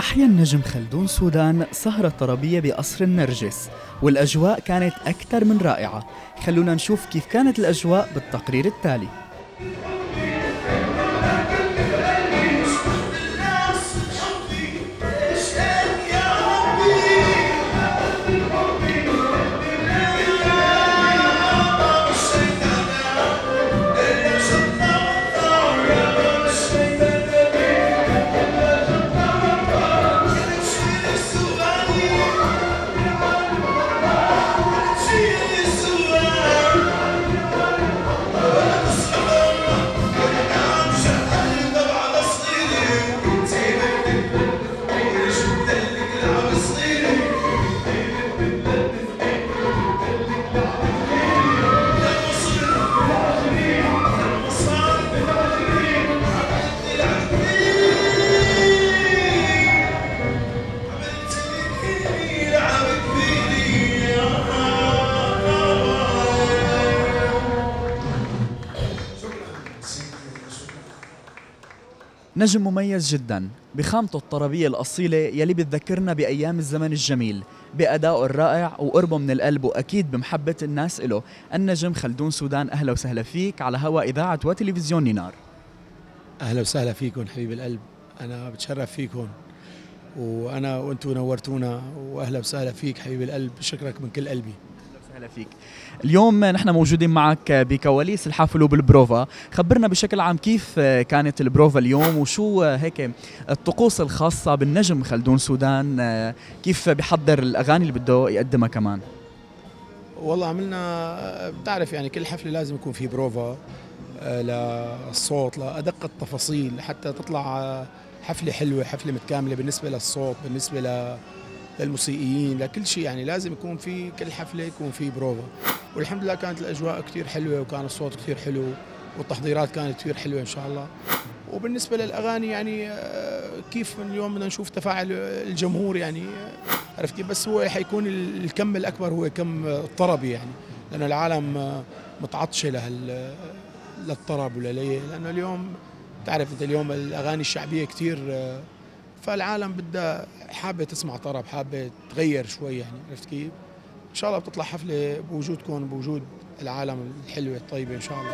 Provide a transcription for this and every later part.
أحيا النجم خلدون سودان سهرة طربية بقصر النرجس، والأجواء كانت أكثر من رائعة. خلونا نشوف كيف كانت الأجواء بالتقرير التالي. نجم مميز جدا بخامته الطربية الأصيلة يلي بتذكرنا بأيام الزمن الجميل، بأدائه الرائع وقربه من القلب، وأكيد بمحبة الناس إله. النجم خلدون سودان، أهلا وسهلا فيك على هواء إذاعة وتلفزيون نينار. أهلا وسهلا فيكم حبيب القلب، أنا بتشرف فيكم وأنتم نورتونا، وأهلا وسهلا فيك حبيب القلب، بشكرك من كل قلبي. أهلا فيك. اليوم نحن موجودين معك بكواليس الحفل وبالبروفا. خبرنا بشكل عام كيف كانت البروفا اليوم، وشو هيك الطقوس الخاصة بالنجم خلدون سودان، كيف بيحضر الأغاني اللي بده يقدمها كمان؟ والله عملنا، بتعرف يعني كل حفلة لازم يكون في بروفا للصوت، لأدق التفاصيل، حتى تطلع حفلة حلوة، حفلة متكاملة بالنسبة للصوت، بالنسبة للموسيقيين، لكل شيء. يعني لازم يكون في كل حفلة يكون في بروفا، والحمد لله كانت الأجواء كثير حلوة، وكان الصوت كثير حلو، والتحضيرات كانت كثير حلوة إن شاء الله. وبالنسبة للأغاني يعني كيف اليوم بدنا نشوف تفاعل الجمهور، يعني عرفت كيف، بس هو حيكون الكم الأكبر هو كم الطربي، يعني لأنه العالم متعطشة للطرب لأنه اليوم تعرف أنت اليوم الأغاني الشعبية كثير، فالعالم بدها حابة تسمع طرب، حابة تغير شوي، يعني عرفت كيف. إن شاء الله بتطلع حفلة بوجودكم، بوجود العالم الحلوة الطيبة إن شاء الله.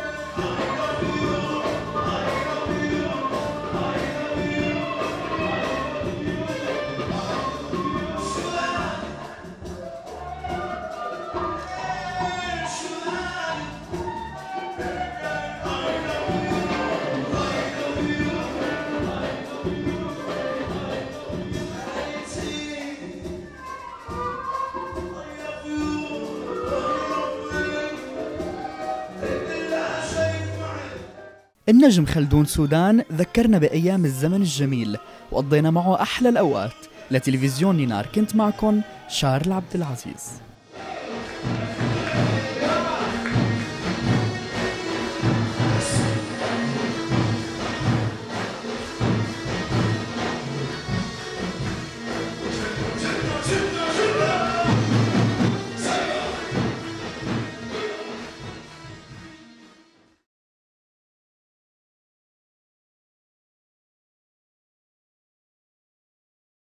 النجم خلدون سودان ذكرنا بأيام الزمن الجميل، وقضينا معه أحلى الأوقات. لتلفزيون نينار كنت معكم شارل عبد العزيز.